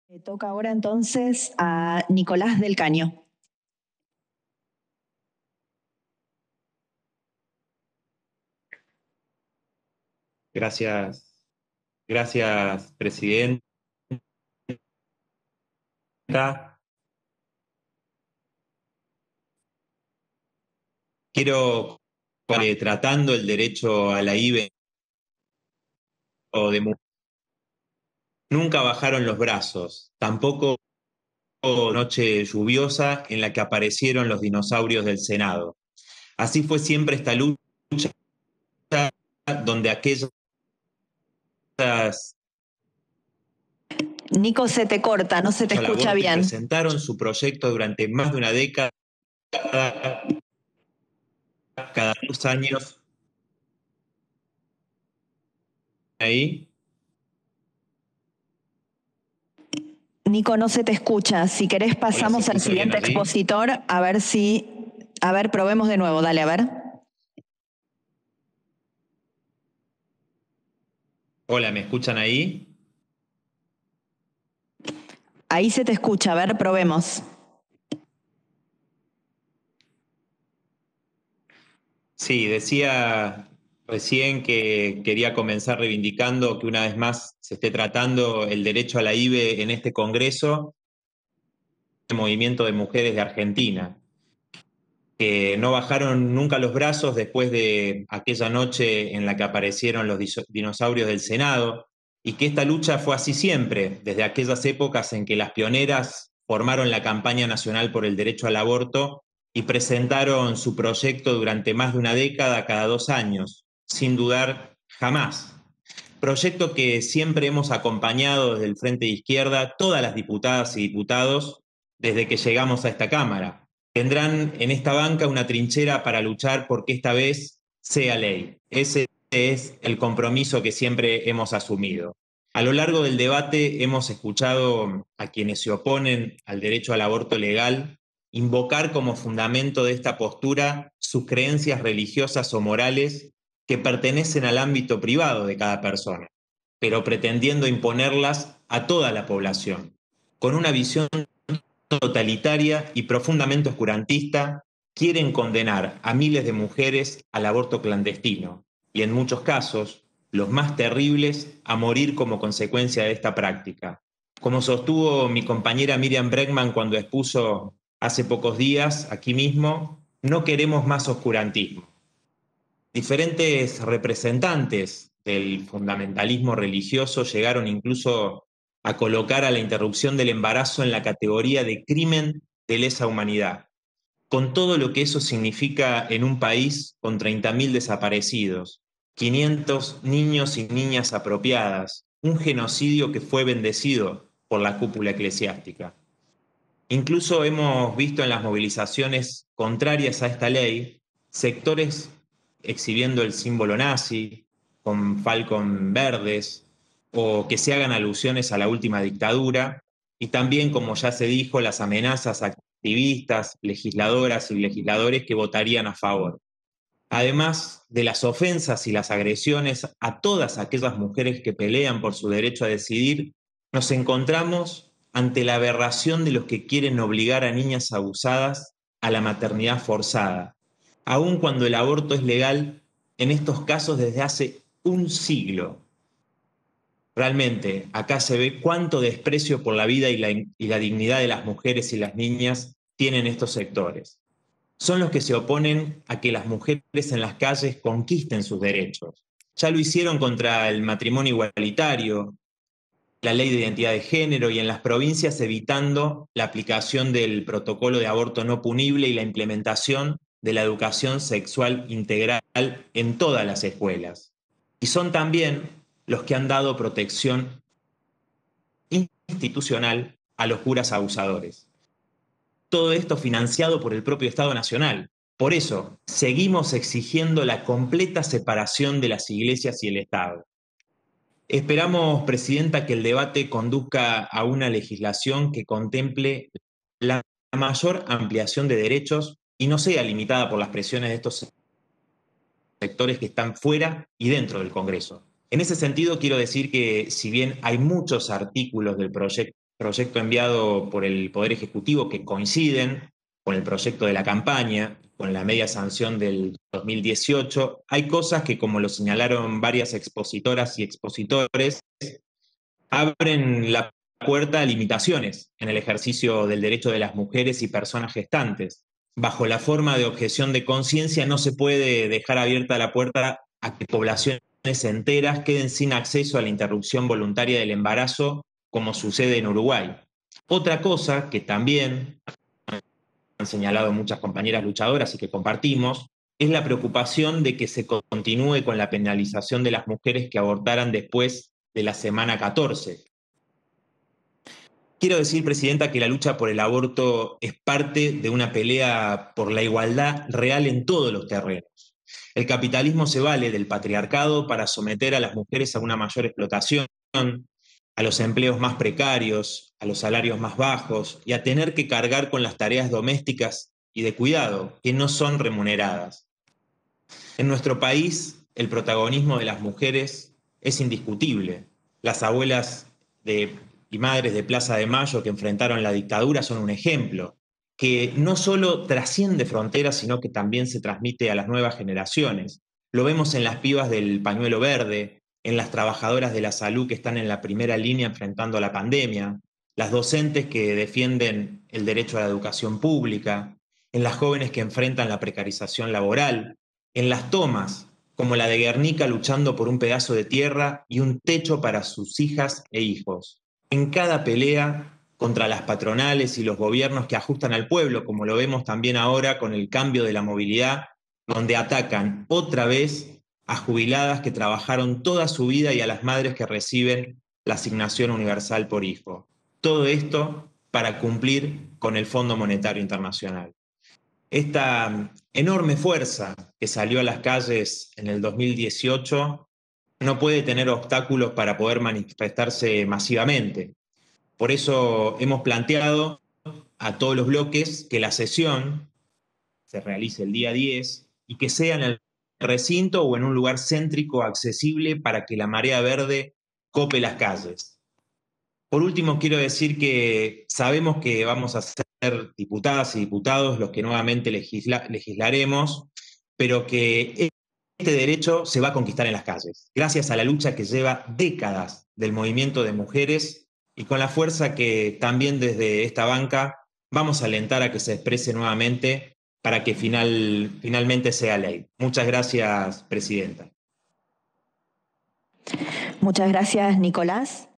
Le toca ahora entonces a Nicolás del Caño. Gracias, gracias, presidenta. Quiero, tratando el derecho a la IVE o de nunca bajaron los brazos, tampoco noche lluviosa en la que aparecieron los dinosaurios del Senado. Así fue siempre esta lucha donde aquellas. Nico, se te corta, no se te escucha bien. Presentaron su proyecto durante más de una década, cada 2 años. Ahí. Nico, no se te escucha. Si querés pasamos al siguiente expositor, a ver, probemos de nuevo, dale, a ver. Hola, ¿me escuchan ahí? Ahí se te escucha, a ver, probemos. Sí, decía recién que quería comenzar reivindicando que una vez más se esté tratando el derecho a la IVE en este Congreso, el movimiento de mujeres de Argentina, que no bajaron nunca los brazos después de aquella noche en la que aparecieron los dinosaurios del Senado, y que esta lucha fue así siempre, desde aquellas épocas en que las pioneras formaron la campaña nacional por el derecho al aborto y presentaron su proyecto durante más de una década cada 2 años, sin dudar jamás. Proyecto que siempre hemos acompañado desde el Frente de Izquierda, todas las diputadas y diputados, desde que llegamos a esta Cámara. Tendrán en esta banca una trinchera para luchar porque esta vez sea ley. Ese es el compromiso que siempre hemos asumido. A lo largo del debate hemos escuchado a quienes se oponen al derecho al aborto legal invocar como fundamento de esta postura sus creencias religiosas o morales que pertenecen al ámbito privado de cada persona, pero pretendiendo imponerlas a toda la población, con una visión totalitaria y profundamente oscurantista. Quieren condenar a miles de mujeres al aborto clandestino y en muchos casos, los más terribles, a morir como consecuencia de esta práctica. Como sostuvo mi compañera Miriam Bregman cuando expuso hace pocos días aquí mismo, no queremos más oscurantismo. Diferentes representantes del fundamentalismo religioso llegaron incluso a colocar a la interrupción del embarazo en la categoría de crimen de lesa humanidad, con todo lo que eso significa en un país con 30.000 desaparecidos, 500 niños y niñas apropiadas, un genocidio que fue bendecido por la cúpula eclesiástica. Incluso hemos visto en las movilizaciones contrarias a esta ley sectores exhibiendo el símbolo nazi con falcón verdes o que se hagan alusiones a la última dictadura y también, como ya se dijo, las amenazas a activistas, legisladoras y legisladores que votarían a favor. Además de las ofensas y las agresiones a todas aquellas mujeres que pelean por su derecho a decidir, nos encontramos ante la aberración de los que quieren obligar a niñas abusadas a la maternidad forzada, aun cuando el aborto es legal en estos casos desde hace un siglo. Realmente, acá se ve cuánto desprecio por la vida y la dignidad de las mujeres y las niñas tienen estos sectores. Son los que se oponen a que las mujeres en las calles conquisten sus derechos. Ya lo hicieron contra el matrimonio igualitario, la ley de identidad de género y en las provincias evitando la aplicación del protocolo de aborto no punible y la implementación de la educación sexual integral en todas las escuelas. Y son también los que han dado protección institucional a los curas abusadores. Todo esto financiado por el propio Estado Nacional. Por eso, seguimos exigiendo la completa separación de las iglesias y el Estado. Esperamos, Presidenta, que el debate conduzca a una legislación que contemple la mayor ampliación de derechos y no sea limitada por las presiones de estos sectores que están fuera y dentro del Congreso. En ese sentido, quiero decir que si bien hay muchos artículos del proyecto proyecto enviado por el Poder Ejecutivo que coinciden con el proyecto de la campaña, con la media sanción del 2018, hay cosas que, como lo señalaron varias expositoras y expositores, abren la puerta a limitaciones en el ejercicio del derecho de las mujeres y personas gestantes. Bajo la forma de objeción de conciencia no se puede dejar abierta la puerta a que poblaciones enteras queden sin acceso a la interrupción voluntaria del embarazo, como sucede en Uruguay. Otra cosa que también han señalado muchas compañeras luchadoras y que compartimos, es la preocupación de que se continúe con la penalización de las mujeres que abortaran después de la semana 14. Quiero decir, Presidenta, que la lucha por el aborto es parte de una pelea por la igualdad real en todos los terrenos. El capitalismo se vale del patriarcado para someter a las mujeres a una mayor explotación, a los empleos más precarios, a los salarios más bajos y a tener que cargar con las tareas domésticas y de cuidado que no son remuneradas. En nuestro país, el protagonismo de las mujeres es indiscutible. Las abuelas y madres de Plaza de Mayo que enfrentaron la dictadura son un ejemplo, que no solo trasciende fronteras, sino que también se transmite a las nuevas generaciones. Lo vemos en las pibas del pañuelo verde, en las trabajadoras de la salud que están en la primera línea enfrentando la pandemia, las docentes que defienden el derecho a la educación pública, en las jóvenes que enfrentan la precarización laboral, en las tomas, como la de Guernica luchando por un pedazo de tierra y un techo para sus hijas e hijos. En cada pelea contra las patronales y los gobiernos que ajustan al pueblo, como lo vemos también ahora con el cambio de la movilidad, donde atacan otra vez a jubiladas que trabajaron toda su vida y a las madres que reciben la asignación universal por hijo. Todo esto para cumplir con el Fondo Monetario Internacional. Esta enorme fuerza que salió a las calles en el 2018 no puede tener obstáculos para poder manifestarse masivamente. Por eso hemos planteado a todos los bloques que la sesión se realice el día 10 y que sea en el recinto o en un lugar céntrico accesible para que la marea verde cope las calles. Por último, quiero decir que sabemos que vamos a ser diputadas y diputados los que nuevamente legislaremos, pero que este derecho se va a conquistar en las calles, gracias a la lucha que lleva décadas del movimiento de mujeres y con la fuerza que también desde esta banca vamos a alentar a que se exprese nuevamente para que finalmente sea ley. Muchas gracias, Presidenta. Muchas gracias, Nicolás.